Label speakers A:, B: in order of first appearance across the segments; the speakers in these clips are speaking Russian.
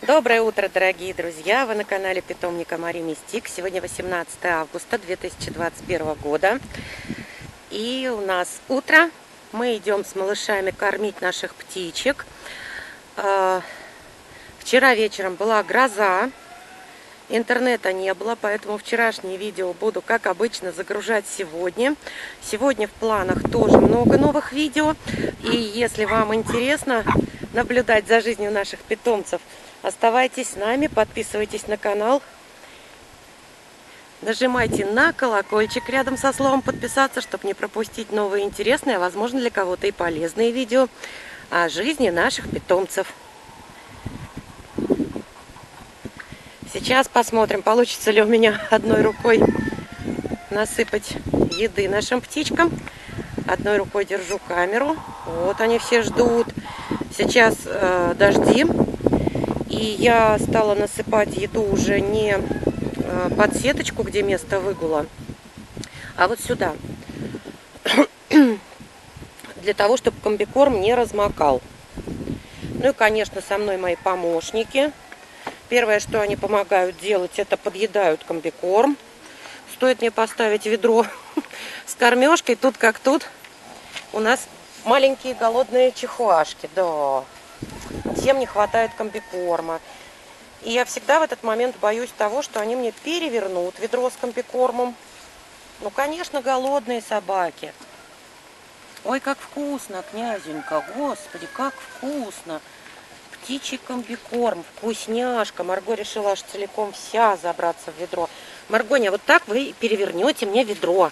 A: Доброе утро, дорогие друзья! Вы на канале питомника Мари Мистик. Сегодня 18 августа 2021 года. И у нас утро. Мы идем с малышами кормить наших птичек. Вчера вечером была гроза. Интернета не было, поэтому вчерашнее видео буду, как обычно, загружать сегодня. Сегодня в планах тоже много новых видео. И если вам интересно наблюдать за жизнью наших питомцев, оставайтесь с нами, подписывайтесь на канал, нажимайте на колокольчик рядом со словом «подписаться», чтобы не пропустить новые интересные, а возможно для кого-то и полезные видео о жизни наших питомцев. Сейчас посмотрим, получится ли у меня одной рукой насыпать еды нашим птичкам. Одной рукой держу камеру. Вот они все ждут. Сейчас дожди. И я стала насыпать еду уже не под сеточку, где место выгула, а вот сюда. Для того, чтобы комбикорм не размокал. Ну и, конечно, со мной мои помощники. Первое, что они помогают делать, это подъедают комбикорм. Стоит мне поставить ведро с кормежкой, тут как тут у нас маленькие голодные чихуашки. Да, всем не хватает комбикорма. И я всегда в этот момент боюсь того, что они мне перевернут ведро с комбикормом. Ну, конечно, голодные собаки. Ой, как вкусно, князенька, господи, как вкусно. Птичий комбикорм, вкусняшка. Марго решила аж целиком вся забраться в ведро. Маргоня, вот так вы перевернете мне ведро.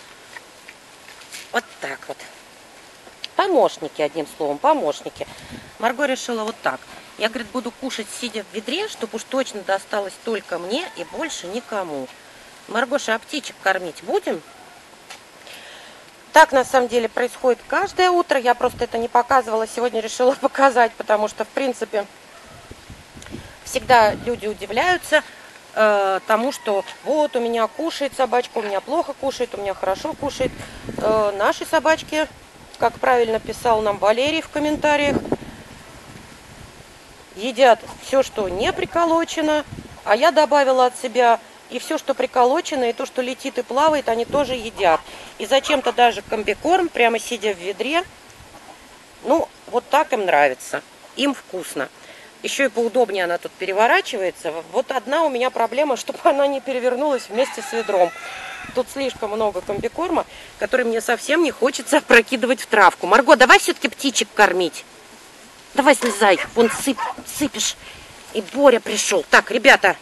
A: Вот так вот. Помощники, одним словом, помощники. Марго решила вот так. Я, говорит, буду кушать, сидя в ведре, чтобы уж точно досталось только мне и больше никому. Маргоша, а птичек кормить будем? Так, на самом деле, происходит каждое утро. Я просто это не показывала. Сегодня решила показать, потому что, в принципе, всегда люди удивляются тому, что вот у меня кушает собачка, у меня плохо кушает, у меня хорошо кушает. Наши собачки, как правильно писал нам Валерий в комментариях, едят все, что не приколочено, а я добавила от себя и все, что приколочено, и то, что летит и плавает, они тоже едят. И зачем-то даже комбикорм, прямо сидя в ведре, ну, вот так им нравится. Им вкусно. Еще и поудобнее она тут переворачивается. Вот одна у меня проблема, чтобы она не перевернулась вместе с ведром. Тут слишком много комбикорма, который мне совсем не хочется опрокидывать в травку. Марго, давай все-таки птичек кормить. Давай слезай, вон сыпешь. И Боря пришел. Так, ребята.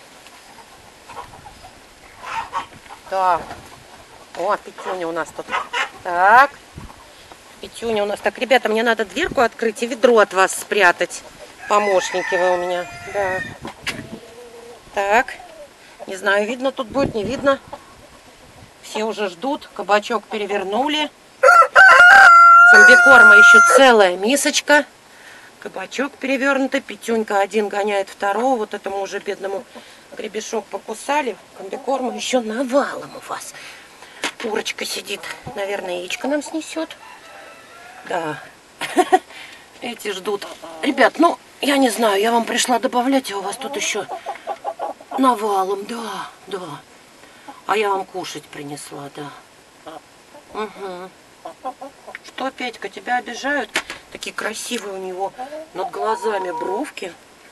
A: Так. О, Петюня у нас тут. Так. Петюня у нас. Так, ребята, мне надо дверку открыть и ведро от вас спрятать. Помощники вы у меня. Да. Так. Не знаю, видно тут будет, не видно. Все уже ждут. Кабачок перевернули. Комбикорма еще целая мисочка. Кабачок перевернутый. Петюнька один гоняет второго. Вот этому уже бедному гребешок покусали. Комбикорма еще навалом у вас. Курочка сидит. Наверное, яичко нам снесет. Да. Эти ждут. Ребят, ну, я не знаю, я вам пришла добавлять, а у вас тут еще навалом. Да, да. А я вам кушать принесла, да. Угу. Что, Петька, тебя обижают? Такие красивые у него над глазами бровки.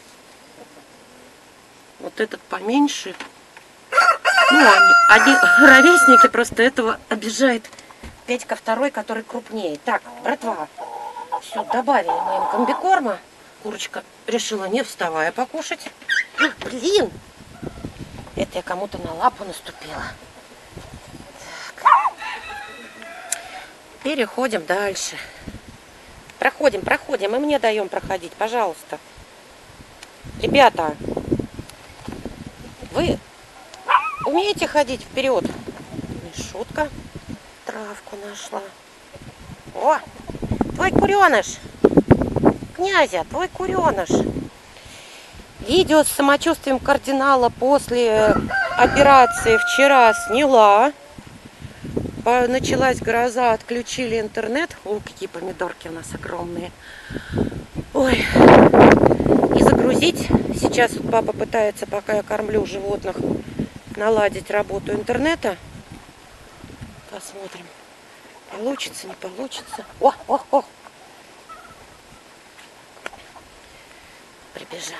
A: Вот этот поменьше. Ну, они ровесники, просто этого обижает Петька второй, который крупнее. Так, братва, все, добавили мы им комбикорма. Курочка решила, не вставая, покушать. Блин! Это я кому-то на лапу наступила. Так. Переходим дальше. Проходим, и мне даем проходить, пожалуйста. Ребята, вы умеете ходить вперед? Шутка. Травку нашла. О, твой куреныш. Князя, твой куреныш. Видео с самочувствием кардинала после операции вчера сняла. Началась гроза, отключили интернет. О, какие помидорки у нас огромные. Ой. И загрузить Сейчас вот папа пытается, пока я кормлю животных, наладить работу интернета. Посмотрим, получится, не получится. О, о, о! Прибежали.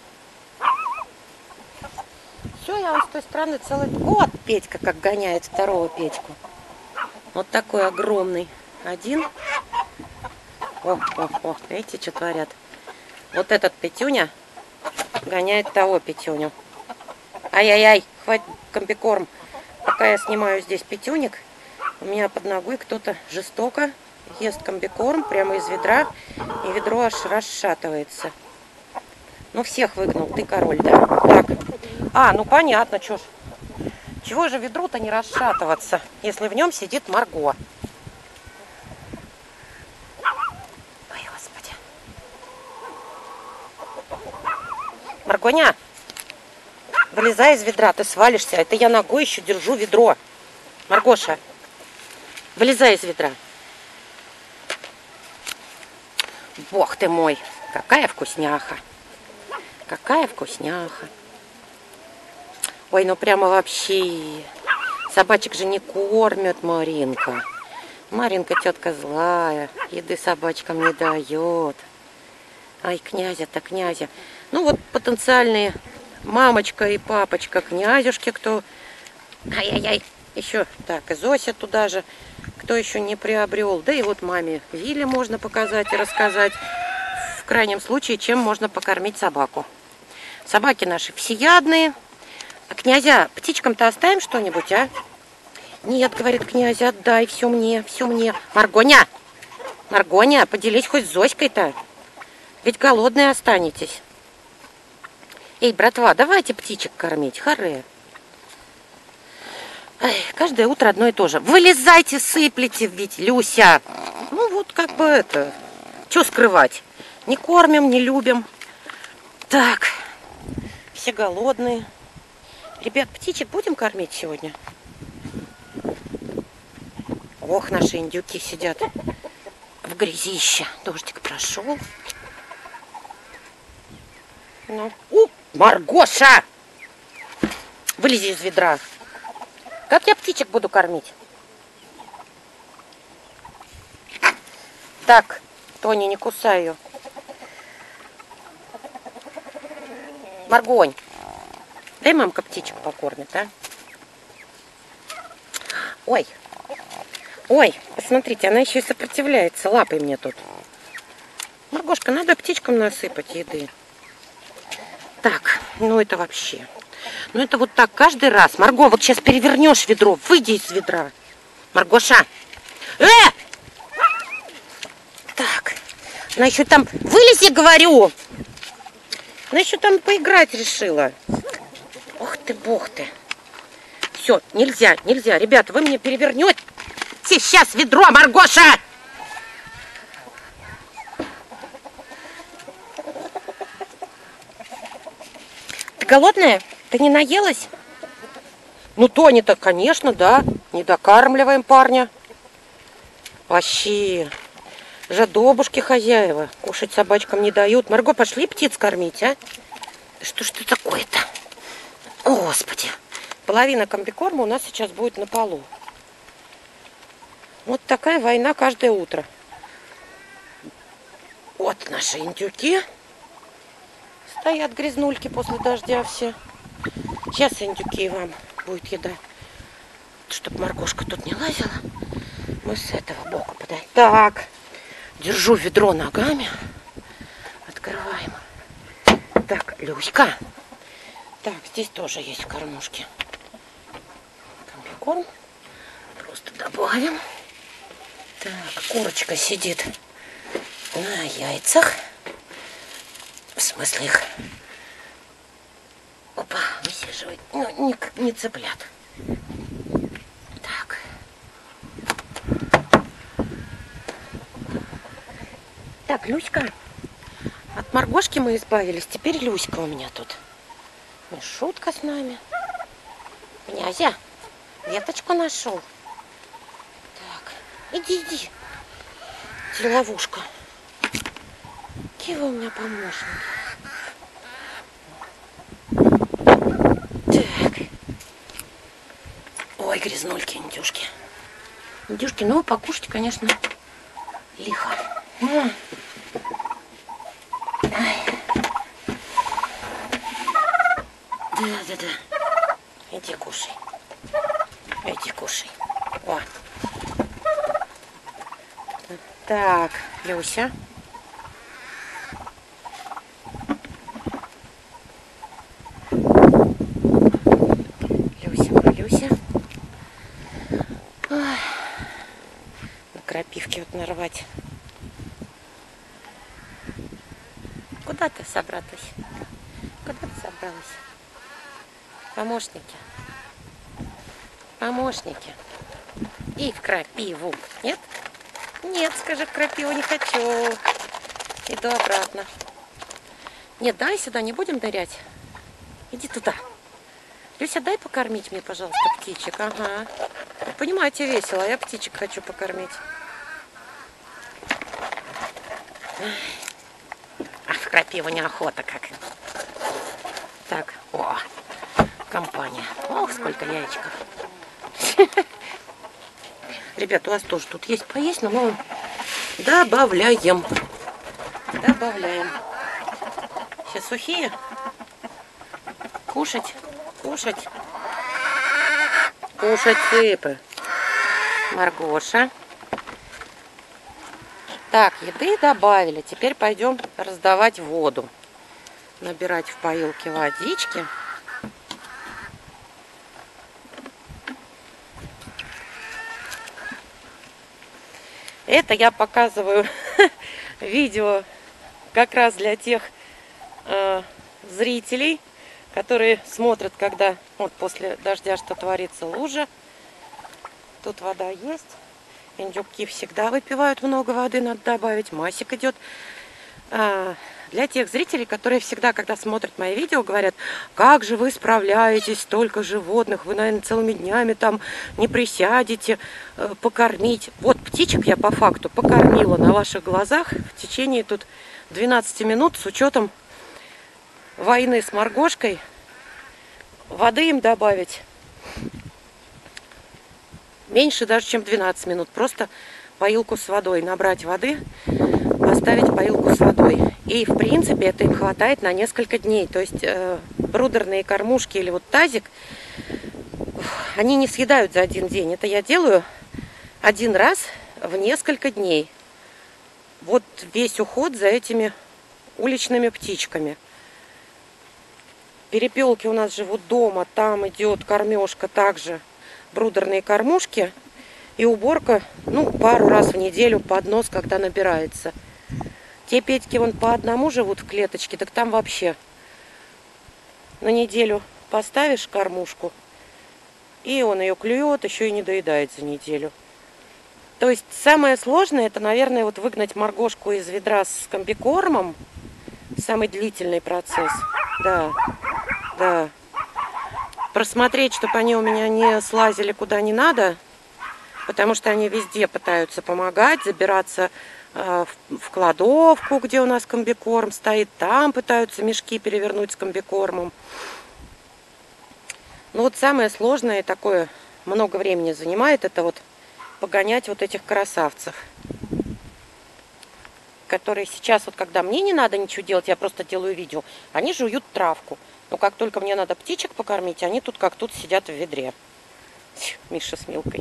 A: Все, я вам с той стороны целый... Вот Петька как гоняет второго Петьку. Вот такой огромный. Один. О, о, о, видите, что творят? Вот этот Петюня гоняет того Петюню. Ай-яй-яй, хватит комбикорм. Пока я снимаю здесь Петюник, у меня под ногой кто-то жестоко ест комбикорм прямо из ведра, и ведро аж расшатывается. Ну, всех выгнал, ты король, да? Так. А, ну понятно, чё ж. Чего же ведру-то не расшатываться, если в нем сидит Марго? Ой, Господи. Маргоня, вылезай из ведра, ты свалишься. Это я ногой еще держу ведро. Маргоша, вылезай из ведра. Бог ты мой, какая вкусняха. Какая вкусняха. Ой, ну прямо вообще. Собачек же не кормят, Маринка. Маринка тетка злая. Еды собачкам не дает. Ай, князя-то, князя. Ну вот потенциальные мамочка и папочка князюшки, кто... Ай-яй-яй. Еще так, и Зося туда же. Кто еще не приобрел. Да и вот маме Виле можно показать и рассказать. В крайнем случае, чем можно покормить собаку. Собаки наши всеядные. А князя, птичкам-то оставим что-нибудь, а? Нет, говорит князя, отдай, все мне, все мне. Маргоня, Маргоня, поделись хоть с Зоськой-то. Ведь голодные останетесь. Эй, братва, давайте птичек кормить, харе. Ай, каждое утро одно и то же. Вылезайте, сыплете, ведь, Люся. Ну вот как бы это, что скрывать. Не кормим, не любим. Так, все голодные. Ребят, птичек будем кормить сегодня? Ох, наши индюки сидят в грязище. Дождик прошел. Ну. Маргоша! Вылези из ведра. Как я птичек буду кормить? Так, Тони, не кусай ее. Маргонь, дай мамка птичек покормит, а? Ой, ой, посмотрите, она еще и сопротивляется лапой мне тут. Маргошка, надо птичкам насыпать еды. Так, ну это вообще. Ну это вот так каждый раз. Марго, вот сейчас перевернешь ведро, выйди из ведра. Маргоша. Так, она еще там, вылези, говорю. Она еще там поиграть решила. Ох ты, бог ты. Все, нельзя, нельзя. Ребята, вы мне перевернете сейчас ведро, Маргоша! Ты голодная? Ты не наелась? Ну, Тони-то, конечно, да. Не докармливаем парня. Вообще. Жадобушки хозяева. Кушать собачкам не дают. Марго, пошли птиц кормить, а? Что ж это такое-то? О, Господи. Половина комбикорма у нас сейчас будет на полу. Вот такая война каждое утро. Вот наши индюки. Стоят грязнульки после дождя все. Сейчас, индюки, вам будет еда. Чтобы Маргошка тут не лазила. Мы с этого бока подаем. Так. Держу ведро ногами. Открываем. Так, Люська. Так, здесь тоже есть в кормушке комбикорм. Просто добавим. Так, курочка сидит на яйцах. В смысле их... Опа, высиживать. Ну, не цыплят. Так. Так, Люська. От Маргошки мы избавились. Теперь Люська у меня тут. Шутка с нами. Князя, веточку нашел. Так, иди. Ловушка. Какие вы у меня помощники. грязнульки, индюшки. Индюшки, ну, покушать, конечно, лихо. Да. Иди кушай. Иди кушай. О. Так, Люся. Люся. Ой. На крапивке вот нарвать. Куда ты собралась? Куда ты собралась? Помощники. Помощники. И в крапиву. Нет? Нет, скажи, в крапиву не хочу. Иду обратно. Нет, давай сюда, не будем нырять. Иди туда. Люся, дай покормить мне, пожалуйста, птичек. Ага. Понимаю, тебе весело, а я птичек хочу покормить. А в крапиву неохота как. Так, о, компания. Ох, сколько яичков. Ребят, у вас тоже тут есть поесть, но мы добавляем. Добавляем. Сейчас сухие. Кушать. Кушать. Кушать сыпы. Маргоша. Так, еды добавили. Теперь пойдем раздавать воду. Набирать в поилке водички. Это я показываю видео как раз для тех зрителей, которые смотрят, когда вот после дождя что творится, лужа. Тут вода есть. Индюки всегда выпивают много воды, надо добавить. Масик идет. Для тех зрителей, которые всегда, когда смотрят мои видео, говорят: как же вы справляетесь, столько животных, вы, наверное, целыми днями там не присядете покормить. Вот птичек я по факту покормила на ваших глазах в течение тут 12 минут с учетом войны с Маргошкой. Воды им добавить меньше даже, чем 12 минут. Просто поилку с водой набрать воды, поставить поилку с водой. И, в принципе, это им хватает на несколько дней. То есть брудерные кормушки или вот тазик, они не съедают за один день. Это я делаю один раз в несколько дней. Вот весь уход за этими уличными птичками. Перепелки у нас живут дома, там идет кормежка также. Брудерные кормушки и уборка, ну, пару раз в неделю поднос, когда набирается. Те Петьки вон по одному живут в клеточке, так там вообще на неделю поставишь кормушку, и он ее клюет, еще и не доедает за неделю. То есть самое сложное, это, наверное, вот выгнать Маргошку из ведра с комбикормом. Самый длительный процесс. Да, да. Просмотреть, чтобы они у меня не слазили куда не надо, потому что они везде пытаются помогать, забираться в кладовку, где у нас комбикорм стоит, там пытаются мешки перевернуть с комбикормом. Но вот самое сложное, такое много времени занимает, это вот погонять вот этих красавцев, которые сейчас, вот когда мне не надо ничего делать, я просто делаю видео, они жуют травку. Но как только мне надо птичек покормить, они тут как тут сидят в ведре. Миша с Милкой.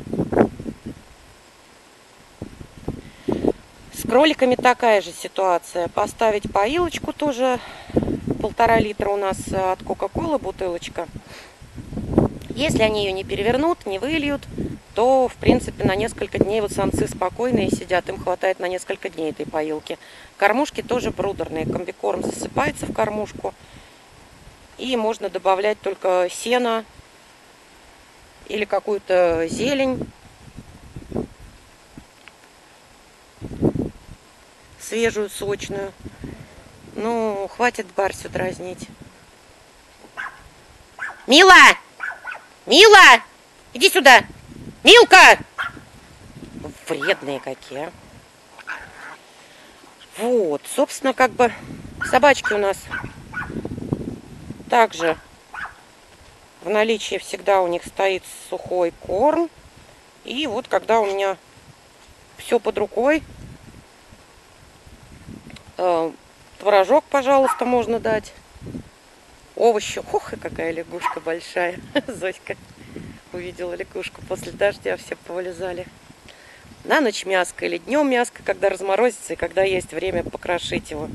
A: С кроликами такая же ситуация. Поставить поилочку тоже 1,5 литра у нас от Кока-Колы бутылочка. Если они ее не перевернут, не выльют, то, в принципе, на несколько дней вот самцы спокойные сидят, им хватает на несколько дней этой поилки. Кормушки тоже брудерные. Комбикорм засыпается в кормушку. И можно добавлять только сено или какую-то зелень свежую, сочную. Ну, хватит Барсю дразнить. Мила! Мила! Иди сюда! Милка! Вредные какие. Вот, собственно, как бы собачки у нас также В наличии всегда у них стоит сухой корм. И вот когда у меня все под рукой, творожок, пожалуйста, можно дать. Овощи. Ох, и какая лягушка большая. Зоська увидела лягушку после дождя, все повылезали. На ночь мяско или днем мяско, когда разморозится и когда есть время покрошить его.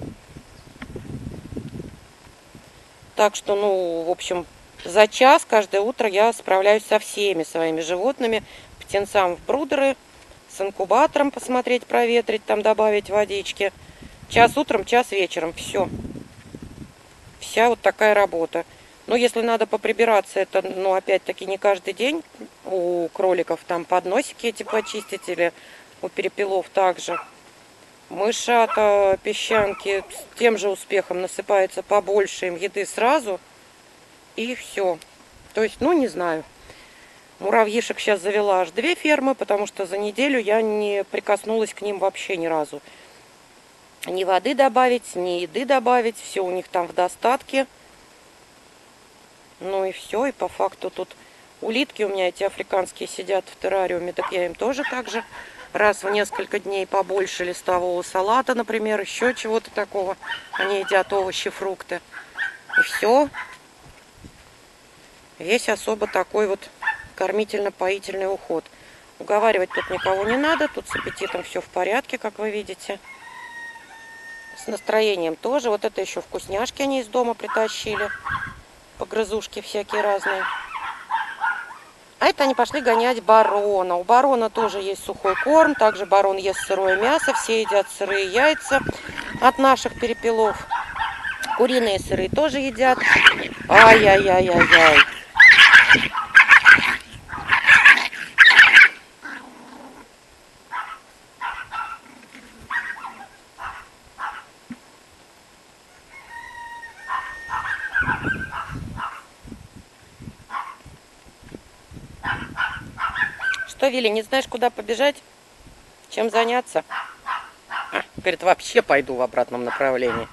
A: Так что, ну, в общем, за час каждое утро я справляюсь со всеми своими животными. Птенцам в брудеры, с инкубатором посмотреть, проветрить, там добавить водички. Час утром, час вечером. Все. Вся вот такая работа. Но если надо поприбираться, это, ну, опять-таки, не каждый день. У кроликов там подносики эти почистить или у перепелов также. Мышата, песчанки с тем же успехом насыпается побольше им еды сразу. И все. То есть, ну, не знаю. Муравьишек сейчас завела аж 2 фермы, потому что за неделю я не прикоснулась к ним вообще ни разу. Ни воды добавить, ни еды добавить. Все у них там в достатке. Ну и все. И по факту тут улитки у меня эти африканские сидят в террариуме. Так я им тоже так же раз в несколько дней побольше листового салата, например, еще чего-то такого. Они едят овощи, фрукты. И все. Весь особо такой вот кормительно-поительный уход. Уговаривать тут никого не надо. Тут с аппетитом все в порядке, как вы видите. С настроением тоже. Вот это еще вкусняшки они из дома притащили. Погрызушки всякие разные. А это они пошли гонять барона. У барона тоже есть сухой корм. Также барон ест сырое мясо. Все едят сырые яйца от наших перепелов. Куриные сырые тоже едят. Ай-яй-яй-яй-яй. Что, Вилли, не знаешь, куда побежать? Чем заняться? Говорит, вообще пойду в обратном направлении.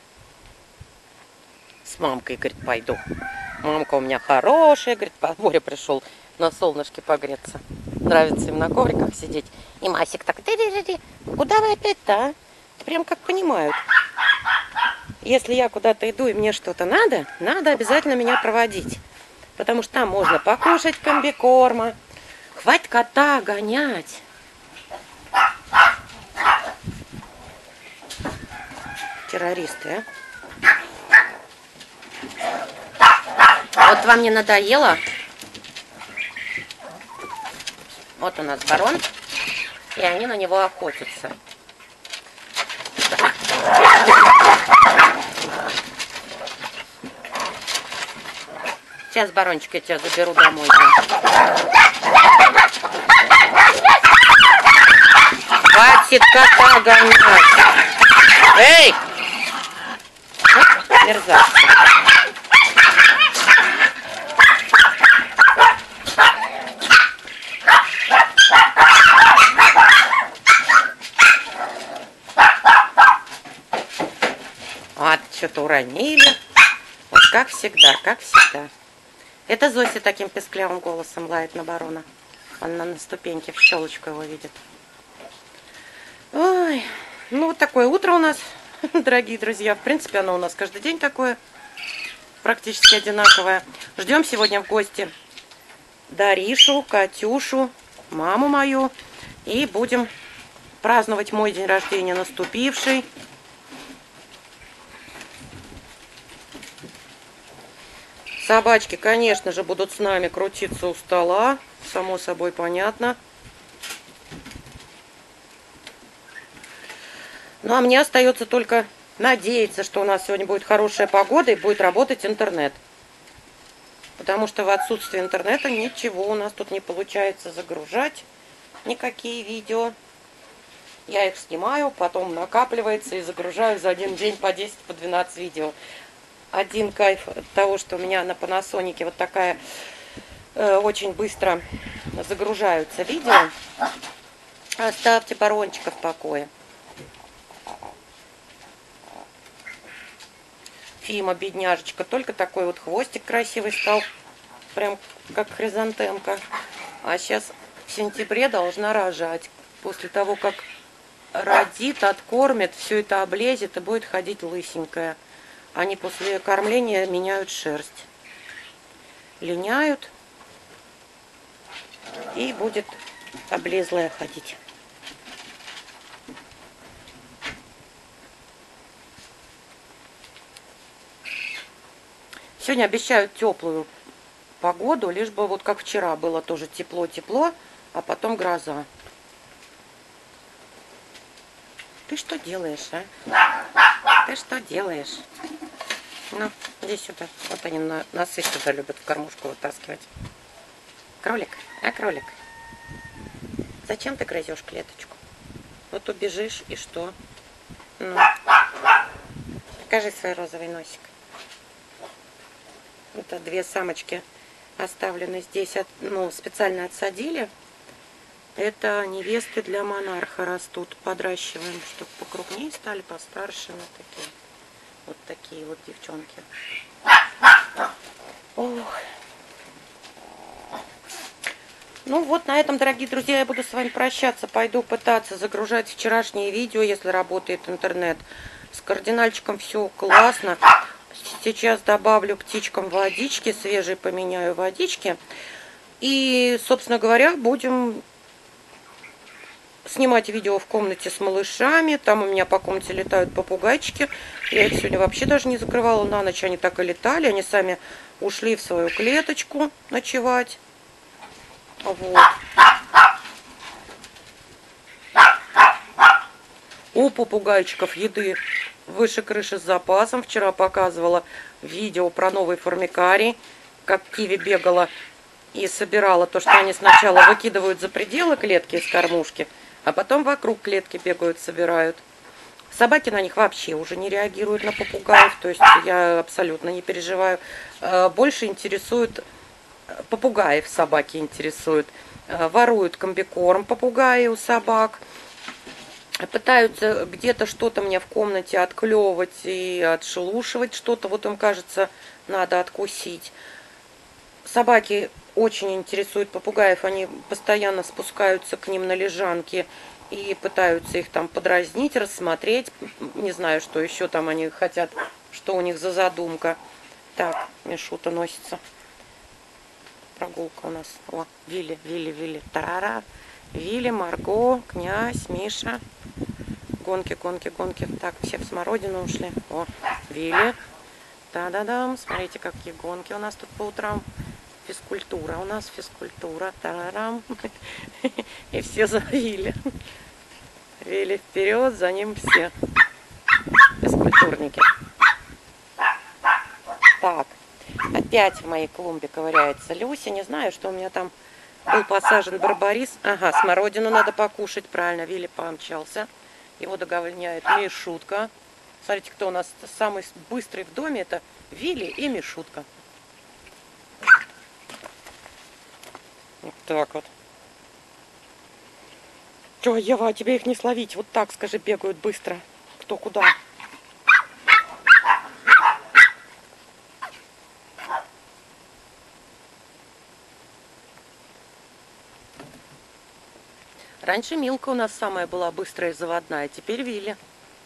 A: С мамкой, говорит, пойду. Мамка у меня хорошая, говорит, по морю пришел на солнышке погреться. Нравится им на ковриках сидеть. И Масик так, куда вы опять-то, а? Прям как понимают. Если я куда-то иду и мне что-то надо, надо обязательно меня проводить. Потому что там можно покушать комбикорма. Хватит кота гонять. Террористы, а? Вот вам не надоело? Вот у нас барон. И они на него охотятся. Сейчас, барончик, я тебя заберу домой. Хватит кота гонять. Эй! Мерзавцы. Вот, что-то уронили. Вот как всегда, как всегда. Это Зося таким песклявым голосом лает на барона. Он на ступеньке в щелочку его видит. Ой, ну вот такое утро у нас, дорогие друзья. В принципе, оно у нас каждый день такое, практически одинаковое. Ждем сегодня в гости Даришу, Катюшу, маму мою. И будем праздновать мой день рождения наступивший. Собачки, конечно же, будут с нами крутиться у стола. Само собой понятно. Ну, а мне остается только надеяться, что у нас сегодня будет хорошая погода и будет работать интернет. Потому что в отсутствие интернета ничего у нас тут не получается загружать. Никакие видео. Я их снимаю, потом накапливается и загружаю за один день по 10, по 12 видео. Один кайф от того, что у меня на Panasonic вот такая очень быстро загружаются видео. Оставьте барончика в покое. Фима, бедняжечка, только такой вот хвостик красивый стал прям как хризантемка. А сейчас в сентябре должна рожать. После того, как родит, откормит, все это облезет и будет ходить лысенькая. Они после кормления меняют шерсть. Линяют. И будет облезлая ходить. Сегодня обещают теплую погоду, лишь бы вот как вчера было тоже тепло-тепло, а потом гроза. Ты что делаешь, а? Ты что делаешь? Ну, иди сюда. Вот они носы сюда любят в кормушку вытаскивать. Кролик, кролик? Зачем ты грызешь клеточку? Вот убежишь и что? Ну, покажи свой розовый носик. Это две самочки оставлены здесь, ну, специально отсадили. Это невесты для монарха растут. Подращиваем, чтобы покрупнее стали, постарше. Вот такие вот девчонки. Ох. Ну вот, на этом, дорогие друзья, я буду с вами прощаться. Пойду пытаться загружать вчерашние видео, если работает интернет. С кардинальчиком все классно. Сейчас добавлю птичкам водички, свежей поменяю водички. И, собственно говоря, будем снимать видео в комнате с малышами. Там у меня по комнате летают попугайчики. Я их сегодня вообще даже не закрывала на ночь. Они так и летали. Они сами ушли в свою клеточку ночевать. Вот. У попугайчиков еды выше крыши с запасом. Вчера показывала видео про новый формикарий, как Киви бегала и собирала то, что они сначала выкидывают за пределы клетки из кормушки, а потом вокруг клетки бегают, собирают. Собаки на них вообще уже не реагируют, на попугаев, то есть я абсолютно не переживаю. Больше интересуют попугаев, собаки интересуют. Воруют комбикорм попугаи у собак. Пытаются где-то что-то мне в комнате отклевывать и отшелушивать что-то. Вот им кажется, надо откусить. Собаки очень интересуют попугаев. Они постоянно спускаются к ним на лежанки и пытаются их там подразнить, рассмотреть. Не знаю, что еще там они хотят, что у них за задумка. Так, Мишута носится. Прогулка у нас. О, Вилли, Вилли, Вилли. Тарара. Вилли, Марго, князь, Миша. Гонки, гонки, гонки. Так, все в смородину ушли. О, Вилли. Та-да-дам. Смотрите, какие гонки у нас тут по утрам. Физкультура у нас, физкультура. Тарарам. И все за Вилли. Вилли вперед, за ним все. Физкультурники. Так. Опять в моей клумбе ковыряется Люся. Не знаю, что у меня там был посажен барбарис. Ага, смородину надо покушать. Правильно, Вилли помчался. Его догоняет Мишутка. Смотрите, кто у нас самый быстрый в доме. Это Вилли и Мишутка. Вот так вот. Че, Ева, а тебе их не словить? Вот так, скажи, бегают быстро. Кто куда? Раньше Милка у нас самая была быстрая и заводная, теперь Вилли.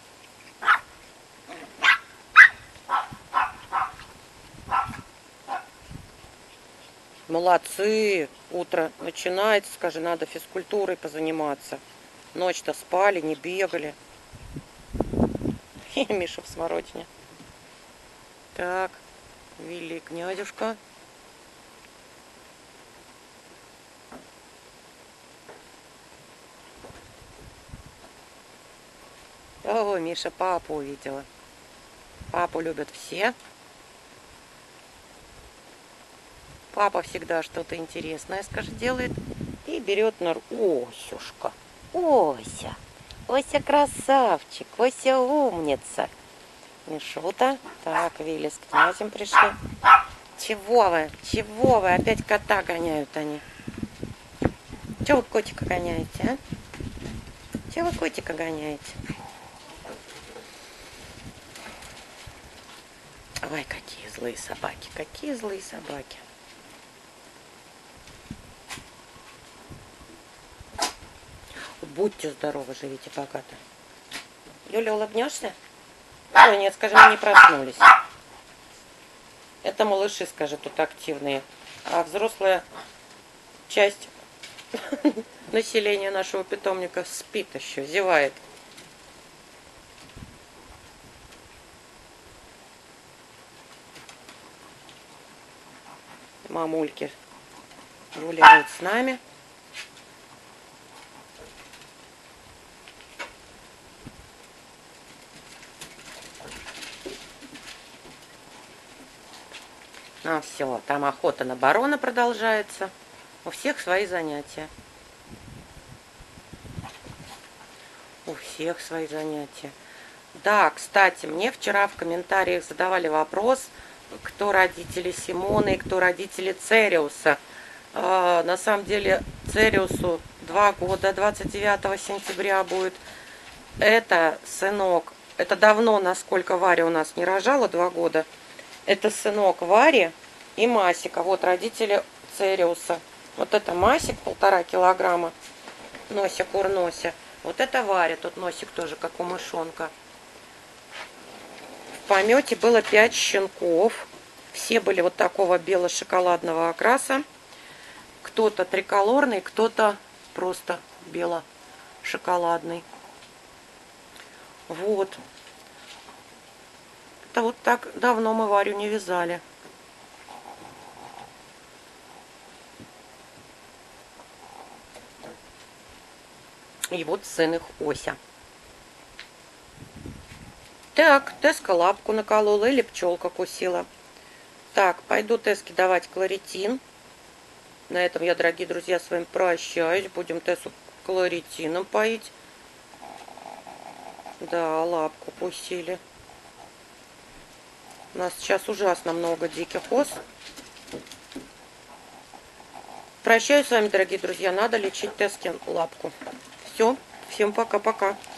A: Молодцы! Утро начинается, скажи, надо физкультурой позаниматься. Ночь-то спали, не бегали. И Миша в смородине. Так, Вилли, князюшка. О, Миша папу увидела. Папу любят все. Папа всегда что-то интересное, скажи, делает. И берет на руку. Осюшка. Ося. Ося красавчик. Ося умница. Мишута. Так, Вилли с князем пришли. Чего вы? Чего вы? Опять кота гоняют они. Чего вы котика гоняете, а? Чего вы котика гоняете? Ой, какие злые собаки, какие злые собаки. Будьте здоровы, живите богато. Юля, улыбнешься? Ой, нет, скажи, мы не проснулись. Это малыши, скажи, тут активные. А взрослая часть населения нашего питомника спит еще, зевает. Мамульки гуляют с нами. А, все, там охота на барона продолжается. У всех свои занятия. У всех свои занятия. Да, кстати, мне вчера в комментариях задавали вопрос, кто родители Симоны и кто родители Цериуса. На самом деле Цериусу 2 года, 29 сентября будет. Это сынок, это давно, насколько Варя у нас не рожала, 2 года. Это сынок Вари и Масика. Вот родители Цериуса. Вот это Масик, 1,5 килограмма. Носик, Урнося. Вот это Варя. Тут носик тоже, как у мышонка. В помете было 5 щенков. Все были вот такого бело-шоколадного окраса. Кто-то триколорный, кто-то просто бело-шоколадный. Вот. Это вот так давно мы Варю не вязали. И вот сын их Ося. Так, Теска лапку наколола или пчелка кусила. Так, пойду Теске давать кларитин. На этом я, дорогие друзья, с вами прощаюсь. Будем Тессу кларитином поить. Да, лапку кусили. У нас сейчас ужасно много диких ос. Прощаюсь с вами, дорогие друзья. Надо лечить Теске лапку. Все. Всем пока-пока.